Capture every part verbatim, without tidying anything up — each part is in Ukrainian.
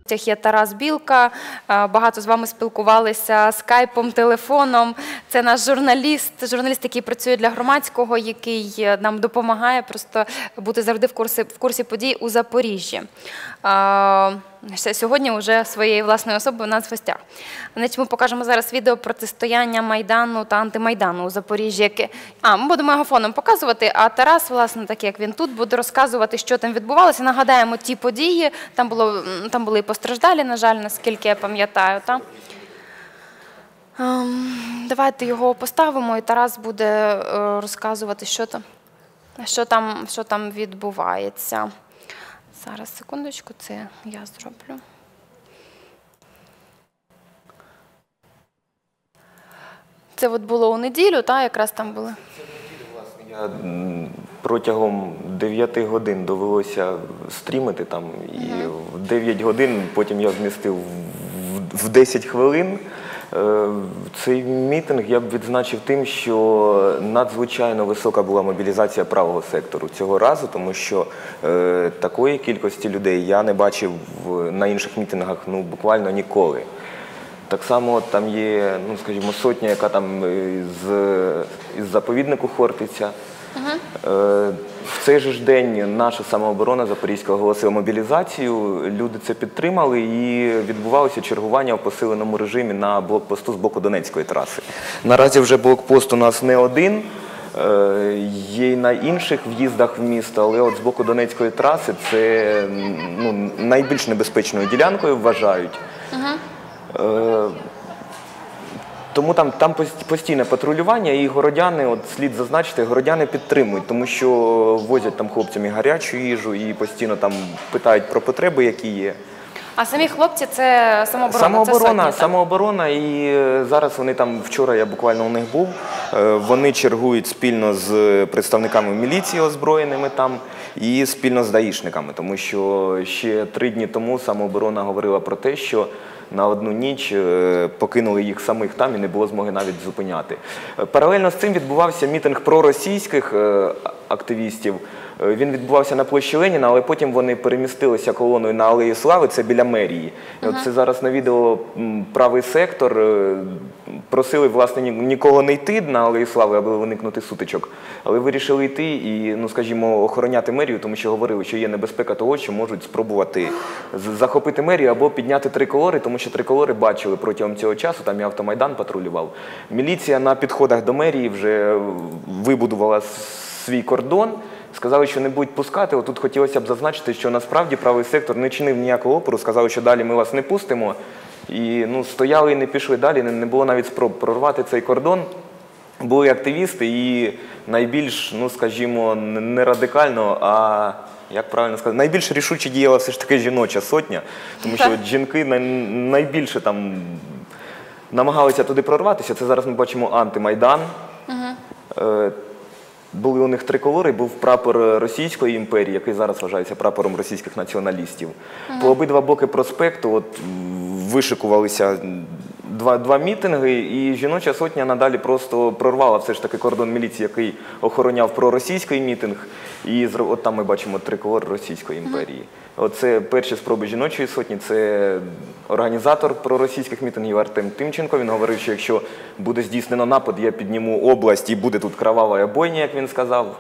Є Тарас Білка, багато з вами спілкувалися скайпом, телефоном. Це наш журналіст, журналіст, який працює для громадського, який нам допомагає просто бути завжди в курсі, в курсі подій у Запоріжжі. Сьогодні вже своєю власною особою у нас в гостях. Ми покажемо зараз відео протистояння Майдану та антимайдану у Запоріжжі. А, ми будемо його фоном показувати, а Тарас, власне, так як він тут, буде розказувати, що там відбувалося. Нагадаємо ті події, там, було, там були і постраждалі, на жаль, наскільки я пам'ятаю. Давайте його поставимо, і Тарас буде розказувати, що там, що там, що там відбувається. Зараз, секундочку, це я зроблю. Це от було у неділю, так, якраз там були? Це в неділю, власне, я протягом дев'яти годин довелося стрімити там, і в дев'ять годин потім я змістив в десять хвилин. Цей мітинг я б відзначив тим, що надзвичайно висока була мобілізація правого сектору цього разу, тому що е, такої кількості людей я не бачив на інших мітингах ну, буквально ніколи. Так само там є, ну, скажімо, сотня, яка там із, із заповіднику Хортиця. Uh-huh. е, в цей же ж день наша самооборона Запорізька оголосила мобілізацію, люди це підтримали і відбувалося чергування в посиленому режимі на блокпосту з боку Донецької траси. Наразі вже блокпост у нас не один, е, є й на інших в'їздах в місто, але от з боку Донецької траси це ну, найбільш небезпечною ділянкою вважають. Uh-huh. е, Тому там, там постійне патрулювання, і городяни, от слід зазначити, городяни підтримують, тому що возять там хлопцям і гарячу їжу, і постійно там питають про потреби, які є. А самі хлопці – це самооборона? Самооборона, це сотні, самооборона, і зараз вони там, вчора я буквально у них був, вони чергують спільно з представниками міліції озброєними там і спільно з даїшниками, тому що ще три дні тому самооборона говорила про те, що на одну ніч покинули їх самих там і не було змоги навіть зупиняти. Паралельно з цим відбувався мітинг проросійських активістів. Він відбувався на площі Леніна, але потім вони перемістилися колоною на Алею Слави, це біля мерії. І от це зараз на відео правий сектор просили, власне, нікого не йти на Алею Слави, аби уникнути сутичок. Але вирішили йти і, ну, скажімо, охороняти мерію, тому що говорили, що є небезпека того, що можуть спробувати захопити мерію або підняти триколори, тому що триколори бачили протягом цього часу, там і автомайдан патрулював. Міліція на підходах до мерії вже вибудувала свій кордон. Сказали, що не будуть пускати. Отут хотілося б зазначити, що насправді правий сектор не чинив ніякого опору, сказали, що далі ми вас не пустимо. І ну, стояли і не пішли далі, не було навіть спроб прорвати цей кордон. Були активісти і найбільш, ну скажімо, не радикально, а, як правильно сказати, найбільш рішуче діяла все ж таки жіноча сотня, тому що жінки найбільше там намагалися туди прорватися. Це зараз ми бачимо антимайдан. Угу. Були у них триколори, був прапор Російської імперії, який зараз вважається прапором російських націоналістів. Ага. По обидва боки проспекту от, вишикувалися два, два мітинги, і жіноча сотня надалі просто прорвала все ж таки кордон міліції, який охороняв проросійський мітинг. І от там ми бачимо триколор Російської імперії. Ага. Оце перші спроби жіночої сотні, це організатор проросійських мітингів Артем Тимченко. Він говорив, що якщо буде здійснено напад, я підніму область і буде тут кровава бойня, як він сказав.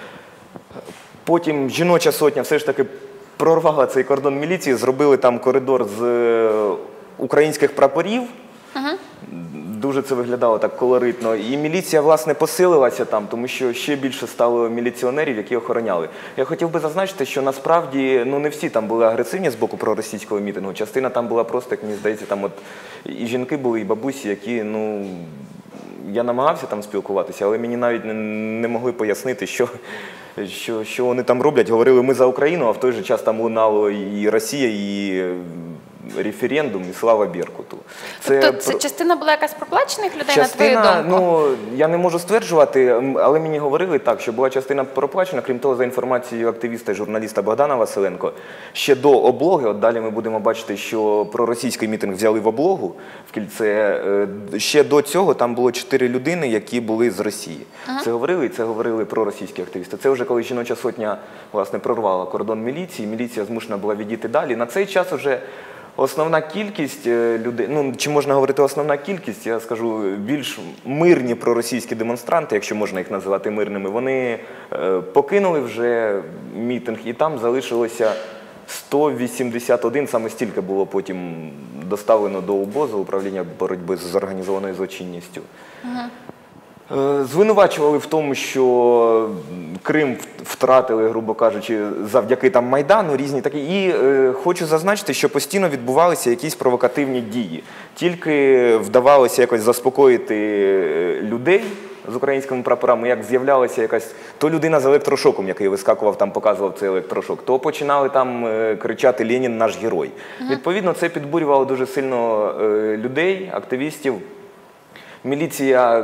Потім жіноча сотня все ж таки прорвала цей кордон міліції, зробили там коридор з українських прапорів. Ага. Дуже це виглядало так колоритно. І міліція, власне, посилилася там, тому що ще більше стало міліціонерів, які охороняли. Я хотів би зазначити, що насправді ну, не всі там були агресивні з боку проросійського мітингу. Частина там була просто, як мені здається, там от і жінки були, і бабусі, які, ну, я намагався там спілкуватися, але мені навіть не, не могли пояснити, що, що, що вони там роблять. Говорили, ми за Україну, а в той же час там лунало і Росія, і референдум, і слава Беркуту. Це, тобто це частина була якась проплачених людей, частина, на твою думку? Ну, я не можу стверджувати, але мені говорили так, що була частина проплачена. Крім того, за інформацією активіста і журналіста Богдана Василенко, ще до облоги, от далі ми будемо бачити, що проросійський мітинг взяли в облогу, в кільце, ще до цього там було чотири людини, які були з Росії. Ага. Це говорили, і це говорили проросійські активісти. Це вже коли жіноча сотня, власне, прорвала кордон міліції, міліція змушена була відійти далі. На цей час вже Основна кількість е, людей, ну чи можна говорити основна кількість, я скажу, більш мирні проросійські демонстранти, якщо можна їх називати мирними, вони е, покинули вже мітинг і там залишилося сто вісімдесят один, саме стільки було потім доставлено до УБОЗу, управління боротьби з організованою злочинністю. Угу. Звинувачували в тому, що Крим втратили, грубо кажучи, завдяки там Майдану, різні такі. І е, хочу зазначити, що постійно відбувалися якісь провокативні дії. Тільки вдавалося якось заспокоїти людей з українськими прапорами, як з'являлася якась то людина з електрошоком, який вискакував, там показував цей електрошок, то починали там е, кричати «Ленін – наш герой». Угу. Відповідно, це підбурювало дуже сильно е, людей, активістів. Міліція,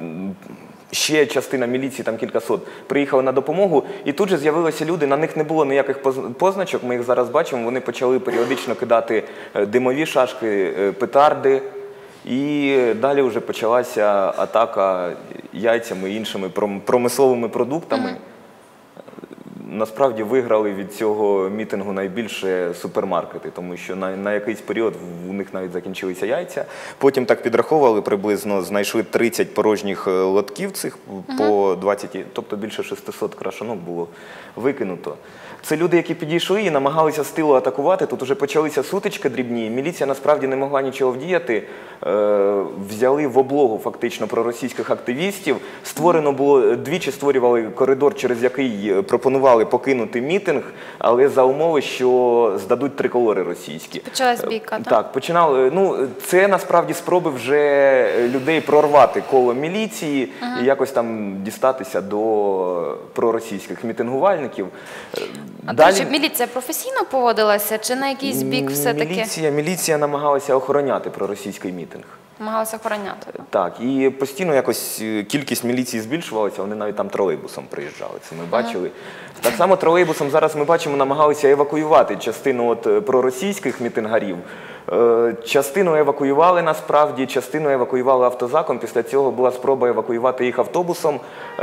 ще частина міліції, там кілька сот, приїхали на допомогу, і тут же з'явилися люди, на них не було ніяких позначок, ми їх зараз бачимо, вони почали періодично кидати димові шашки, петарди, і далі вже почалася атака яйцями і іншими промисловими продуктами. Mm-hmm. Насправді виграли від цього мітингу найбільше супермаркети, тому що на, на якийсь період у них навіть закінчилися яйця. Потім так підраховували, приблизно знайшли тридцять порожніх лотків цих, uh-huh. по двадцять, тобто більше шістсот крашанок було викинуто. Це люди, які підійшли і намагалися з тилу атакувати. Тут вже почалися сутички дрібні. Міліція насправді не могла нічого вдіяти. Е, взяли в облогу фактично проросійських активістів. Створено було, двічі створювали коридор, через який пропонували покинути мітинг, але за умови, що здадуть триколори російські. Почалась бійка, так? Так, починали. Ну, це насправді спроби вже людей прорвати коло міліції uh-huh. і якось там дістатися до проросійських мітингувальників. А Далі... Далі... міліція професійно поводилася, чи на якийсь бік все-таки? Міліція, міліція намагалася охороняти проросійський мітинг. Намагалася охороняти. Так, і постійно якось кількість міліції збільшувалася, вони навіть там тролейбусом приїжджали, це ми бачили. Ага. Так само тролейбусом зараз ми бачимо, намагалися евакуювати частину от проросійських мітингарів. Частину евакуювали насправді, частину евакуювали автозаком, після цього була спроба евакуювати їх автобусом.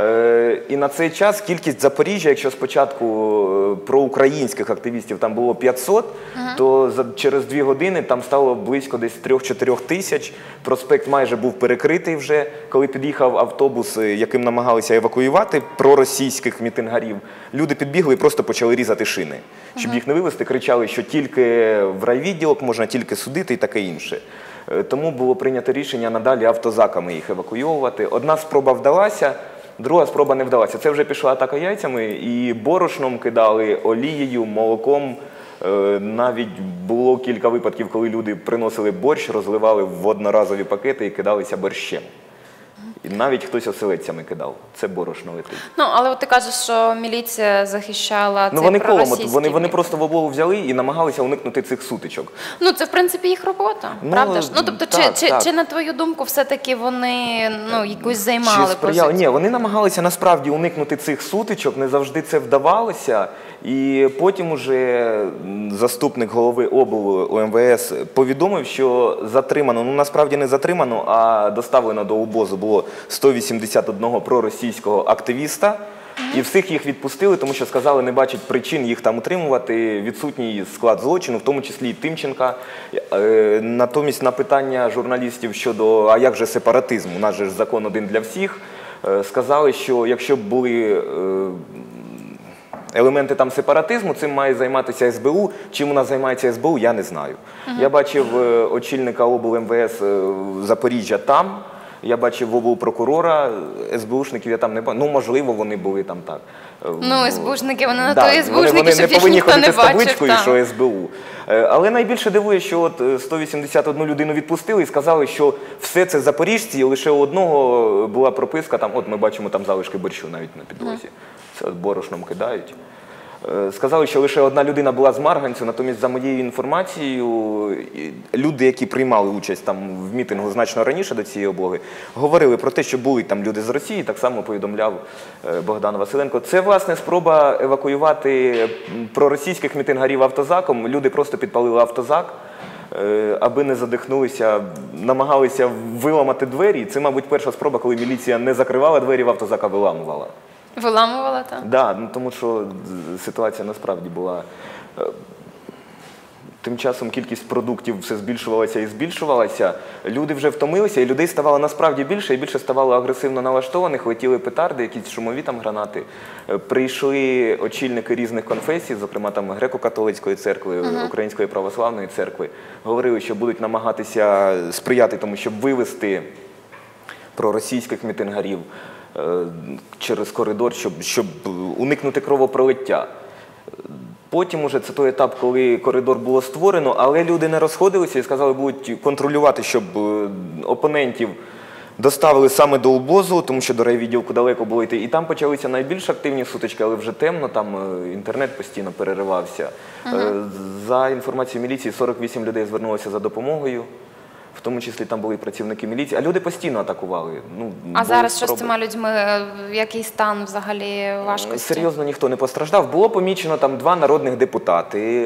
І на цей час кількість Запоріжжя, якщо спочатку проукраїнських активістів там було п'ятсот, ага. то за, через дві години там стало близько десь три-чотири тисяч. Проспект майже був перекритий вже, коли під'їхав автобус, яким намагалися евакуювати проросійських мітингарів. Люди підбігли і просто почали різати шини. Щоб ага. їх не вивезти, кричали, що тільки в райвідділок можна тільки судити і таке інше. Тому було прийнято рішення надалі автозаками їх евакуйовувати. Одна спроба вдалася, друга спроба не вдалася. Це вже пішла атака яйцями, і борошном кидали, олією, молоком. Навіть було кілька випадків, коли люди приносили борщ, розливали в одноразові пакети і кидалися борщем. І навіть хтось оселедцями кидав. Це борошно летить. Ну, але от ти кажеш, що міліція захищала ну, цей вони проросійський колом, вони, вони просто в облогу взяли і намагалися уникнути цих сутичок. Ну, це, в принципі, їх робота, ну, правда ж? Ну, тобто, так, чи, так. Чи, чи, на твою думку, все-таки вони, ну, якусь займали позицію? Ні, вони намагалися, насправді, уникнути цих сутичок, не завжди це вдавалося. І потім уже заступник голови обл. УМВС повідомив, що затримано, ну, насправді не затримано, а доставлено до УБОЗу було сто вісімдесят один проросійського активіста, mm-hmm. і всіх їх відпустили, тому що сказали, не бачать причин їх там утримувати, відсутній склад злочину, в тому числі і Тимченка. Натомість на питання журналістів щодо, а як же сепаратизм, у нас же закон один для всіх, сказали, що якщо б були елементи там сепаратизму, цим має займатися ес бе у. Чим у нас займається ес бе у, я не знаю. Uh-huh. Я бачив очільника обл. ем ве ес Запоріжжя там, я бачив облпрокурора, ес бе ушників я там не бачив. Ну, можливо, вони були там так. Ну, ес бе ушники, вони на да, то ес бе ушники, вони щоб не їх повинні ніхто не ходити з табличкою, бачив. що ес бе у. Але найбільше дивує, що от сто вісімдесят одну людину відпустили і сказали, що все це запоріжці, і лише у одного була прописка, там, от ми бачимо там залишки борщу навіть на підлозі. Це от борошном кидають. Сказали, що лише одна людина була з Марганцю, натомість, за моєю інформацією, люди, які приймали участь там в мітингу значно раніше до цієї облоги, говорили про те, що були там люди з Росії, так само повідомляв Богдан Василенко. Це, власне, спроба евакуювати проросійських мітингарів автозаком. Люди просто підпалили автозак, аби не задихнулися, намагалися виламати двері. Це, мабуть, перша спроба, коли міліція не закривала двері в автозак, а виламувала. Виламувала, так? Так, да, ну, тому що ситуація насправді була Тим часом кількість продуктів все збільшувалася і збільшувалася. Люди вже втомилися, і людей ставало насправді більше, і більше ставало агресивно налаштованих, летіли петарди, якісь шумові там гранати. Е, Прийшли очільники різних конфесій, зокрема там греко-католицької церкви, Ага. Української православної церкви, говорили, що будуть намагатися сприяти тому, щоб вивести проросійських мітингарів е, через коридор, щоб, щоб уникнути кровопролиття. Потім уже це той етап, коли коридор було створено, але люди не розходилися і сказали, будуть контролювати, щоб е, опонентів доставили саме до обозу, тому що до райвідділку далеко було йти. І там почалися найбільш активні сутички, але вже темно, там е, інтернет постійно переривався. Е, За інформацією міліції, сорок вісім людей звернулося за допомогою. В тому числі там були і працівники міліції, а люди постійно атакували. Ну, А були зараз що з спроби. цими людьми? Який стан взагалі важкості? Серйозно ніхто не постраждав. Було помічено там два народних депутати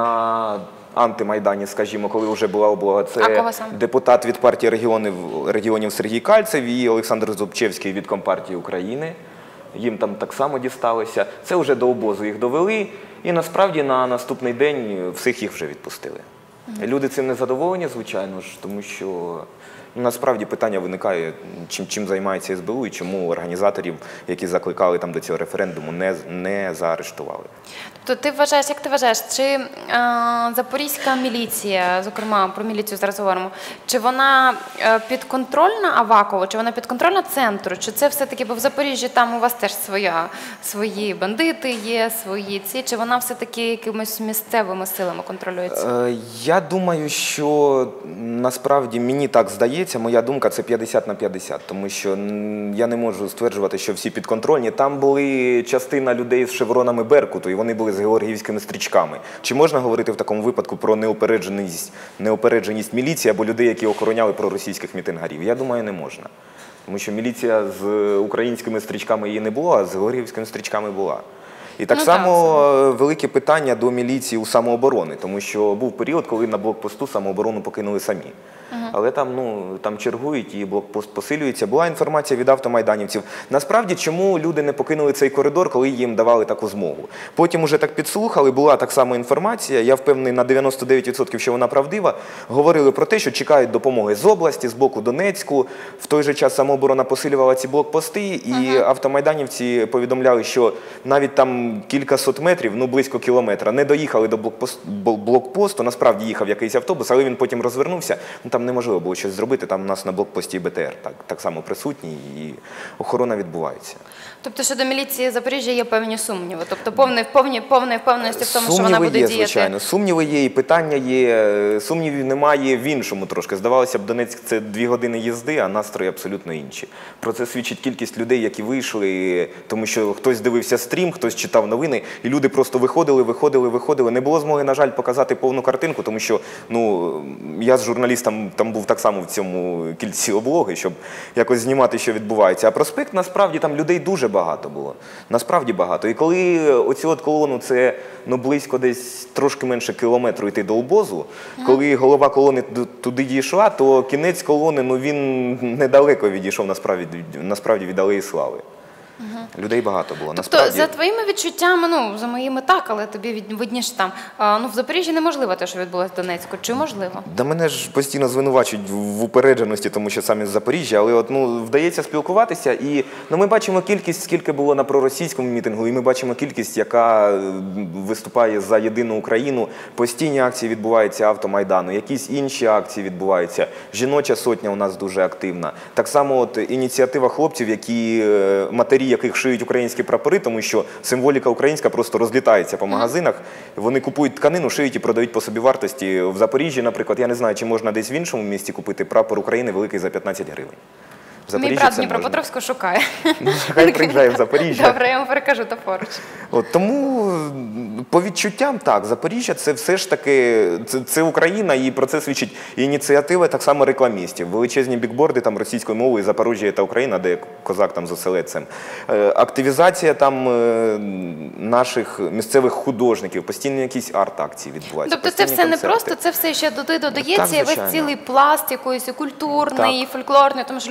на антимайдані, скажімо, коли вже була облога. Це А кого саме? депутат від партії регіонів, регіонів Сергій Кальцев і Олександр Зубчевський від Компартії України. Їм там так само дісталося. Це вже до обозу їх довели. І насправді на наступний день всіх їх вже відпустили. Люди цим не задоволені, звичайно ж, тому що ну, насправді питання виникає, чим, чим займається ес бе у і чому організаторів, які закликали там до цього референдуму, не, не заарештували. Тобто ти вважаєш, як ти вважаєш, чи е, запорізька міліція, зокрема про міліцію зараз говоримо, чи вона е, підконтрольна Авакову, чи вона підконтрольна центру, чи це все-таки, бо в Запоріжжі там у вас теж своя, свої бандити є, свої ці, чи вона все-таки якимись місцевими силами контролюється? Е, я думаю, що насправді мені так здається, моя думка це п'ятдесят на п'ятдесят, тому що м, я не можу стверджувати, що всі підконтрольні. Там були частина людей з шевронами Беркуту, і вони були з георгіївськими стрічками. Чи можна говорити в такому випадку про неупередженість, неупередженість міліції або людей, які охороняли проросійських мітингарів? Я думаю, не можна. Тому що міліція з українськими стрічками її не було, а з георгіївськими стрічками була. І так Ну, само так, велике питання до міліції у самооборони, тому що був період, коли на блокпосту самооборону покинули самі. Ага. Але там, ну, там чергують і блокпост посилюється. Була інформація від автомайданівців. Насправді, чому люди не покинули цей коридор, коли їм давали таку змогу? Потім уже так підслухали, була так само інформація, я впевнений на дев'яносто дев'ять відсотків, що вона правдива. Говорили про те, що чекають допомоги з області, з боку Донецьку. В той же час самооборона посилювала ці блокпости, і ага. автомайданівці повідомляли, що навіть там кількасот метрів, ну близько кілометра, не доїхали до блокпосту, блокпосту. Насправді їхав якийсь автобус, але він потім розвернувся. Ну, там неможливо було щось зробити, там у нас на блокпості Б Т Р так, так само присутній і охорона відбувається. Тобто щодо міліції Запоріжжя є певні сумніви? Тобто повної, повні, повної впевненості в тому, що вона буде є, діяти? Звичайно. Сумніви є, і питання є. Сумнівів немає в іншому трошки. Здавалося б, Донецьк – це дві години їзди, а настрої абсолютно інші. Про це свідчить кількість людей, які вийшли, тому що хтось дивився стрім, хтось читав новини, і люди просто виходили, виходили, виходили. Не було змоги, на жаль, показати повну картинку, тому що ну, я з журналістом там був так само в цьому кільці облоги, щоб якось знімати, що відбувається. А проспект, насправді, там людей дуже багато було. Насправді багато. І коли оцю от колону, це ну, близько десь трошки менше кілометру йти до обозу, ага. коли голова колони туди дійшла, то кінець колони, ну він недалеко відійшов насправді, насправді від Алеї Слави. Ага. Людей багато було. Тобто, насправді... за твоїми відчуттями, ну, за моїми так, але тобі видніше там, а, ну, в Запоріжжі неможливо те, що відбулося в Донецьку. Чи можливо? Да мене ж постійно звинувачують в упередженості, тому що самі з Запоріжжя, але от, ну, вдається спілкуватися, і ну, ми бачимо кількість, скільки було на проросійському мітингу, і ми бачимо кількість, яка виступає за єдину Україну. Постійні акції відбуваються автомайдану, якісь інші акції відбуваються. Жіноча сотня у нас дуже активна. Так само от, ініціатива хлопців, які матері, яких шиють українські прапори, тому що символіка українська просто розлітається по магазинах. Вони купують тканину, шиють і продають по собівартості. В Запоріжжі, наприклад, я не знаю, чи можна десь в іншому місті купити прапор України великий за п'ятнадцять гривень. Мій брат Дніпропетровську шукає. Хай приїжджає в Запоріжжя. Добре, я йому перекажу, то поруч. От, тому по відчуттям так, Запоріжжя це все ж таки, це, це Україна, і про це свідчить ініціатива так само рекламістів. Величезні бікборди там російською мовою «Запоріжжя – це Україна», де козак там з оселедцем. Е, активізація там е, наших місцевих художників, постійно якісь арт-акції відбуваються. Тобто це все концерти. Не просто, це все ще додається, і весь цілий пласт якоїсь і культурний, так. і фольклорний, тому що люди це дійсно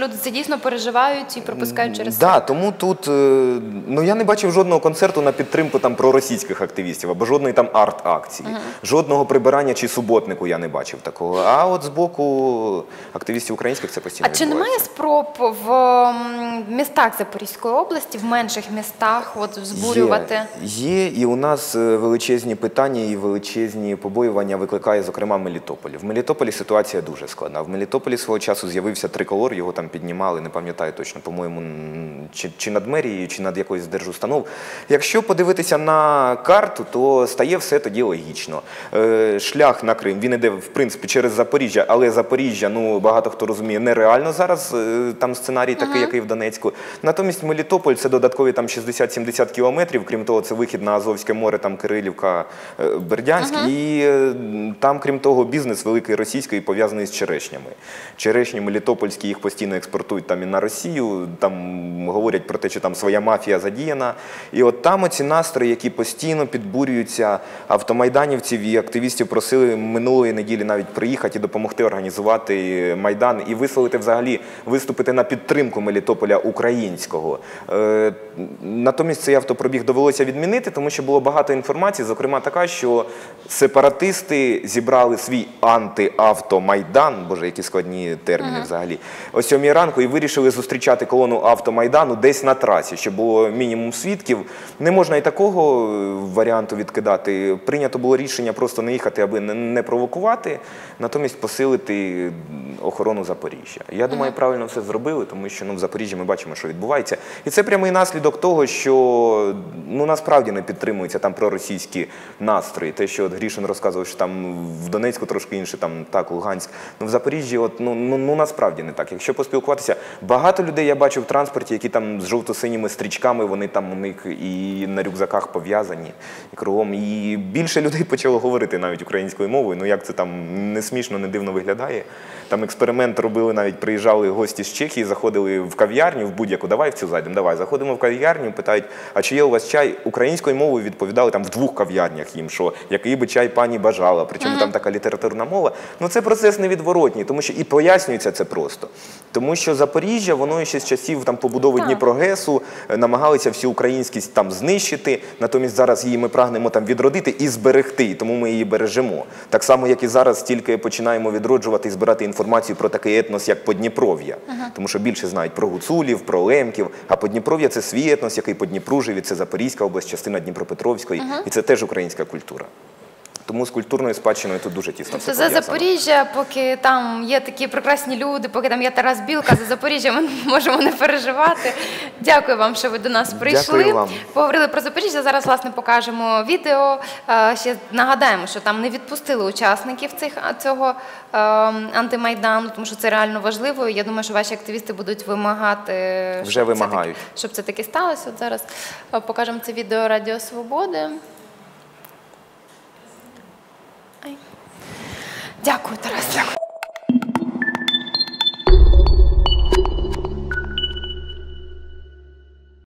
дійсно переживають і пропускають через Да, тому тут, е, ну я не бачив жодного концерту на підтримку там проросійських активістів, або жодної там арт-акції, жодного прибирання чи суботнику я не бачив такого. А от з боку активістів українських це постійно А чи немає відбувається. спроб в м, містах Запорізької області, в менших містах, от збурювати? Є, є, і у нас е, величезні питання і величезні побоювання викликає, зокрема, Мелітополь. В Мелітополі ситуація дуже складна. В Мелітополі свого часу з'явився триколор, його там піднімали, не пам'ятаю точно, по-моєму, м, чи, чи над мерією, чи над якоюсь держустанов. Якщо подивитися на карту, то стає все тоді логічно. Е, шлях на Крим, він іде, в принципі, через Запоріжжя, але Запоріжжя, ну, багато хто розуміє, нереально зараз, е, там сценарій такий, який в Донецьку. Натомість Мелітополь – це додаткові там шістдесят-сімдесят кілометрів, крім того, це вихід на Азовське море, там Кирилівка, е, Бердянськ, і е, там, крім того, бізнес великий російський пов'язаний з черешнями. Черешні мелітопольські, їх постійно експортують там і на Росію, там говорять про те, що там своя мафія задіяна. І от там оці настрої, які постійно підбурюються, автомайданівців і активістів просили минулої неділі навіть приїхати і допомогти організувати Майдан і висловити взагалі, виступити на підтримку Мелітополя українського. Е, натомість цей автопробіг довелося відмінити, тому що було багато інформації, зокрема така, що сепаратисти зібрали свій антиавтомайдан, боже, які складні терміни взагалі, о сьомій ранку і вирішили зустрічати колону автомайдану десь на трасі, щоб було мінімум свідків. Не можна і такого варіанту відкидати. Прийнято було рішення просто не їхати, аби не провокувати, натомість посилити охорону Запоріжжя. Я думаю, правильно все зробили, тому що ну, в Запоріжжі ми бачимо, що відбувається. І це прямий наслідок того, що ну, насправді не підтримуються там проросійські настрої. Те, що от Грішин розказував, що там в Донецьку трошки інше, там так, Луганськ. Ну, в Запоріжжі от, ну, ну, ну насправді не так. Якщо поспілкуватися, багато людей я бачу в транспорті, які там з жовто-синіми стрічками, вони там у них і на рюкзаках пов'язані, і кругом. І більше людей почало говорити навіть українською мовою. Ну як це там не смішно, не дивно виглядає. Там експеримент робили, навіть приїжджали гості з Чехії, заходили в кав'ярню, в будь-яку, давай в цю зайдемо, давай. Заходимо в кав'ярню, питають, а чи є у вас чай? Українською мовою відповідали там в двох кав'ярнях їм, що який би чай пані бажала, причому там така літературна мова. Ну це процес невідворотній, тому що і пояснюється це просто. Тому що Запоріжжя, воно ще з часів там побудови Дніпрогесу намагалися всю українськість там знищити, натомість зараз її ми прагнемо там відродити і зберегти, і тому ми її бережемо. Так само, як і зараз тільки починаємо відроджувати і збирати інформацію про такий етнос, як Подніпров'я. Uh-huh. Тому що більше знають про гуцулів, про лемків, а Подніпров'я – це свій етнос, який по Дніпру живе, це Запорізька область, частина Дніпропетровської, uh-huh. і це теж українська культура. Тому з культурною спадщиною тут дуже тісно все пов'язано. За Запоріжжя, поки там є такі прекрасні люди, поки там є Тарас Білка, за Запоріжжя ми можемо не переживати. Дякую вам, що ви до нас прийшли. Дякую вам. Поговорили про Запоріжжя, зараз, власне, покажемо відео. Ще нагадаємо, що там не відпустили учасників цих, цього е, антимайдану, тому що це реально важливо. Я думаю, що ваші активісти будуть вимагати, Вже щоб, вимагають. Це таки, щоб це таки сталося. От зараз покажемо це відео Радіо Свободи. Дякую, Тарас. Дякую.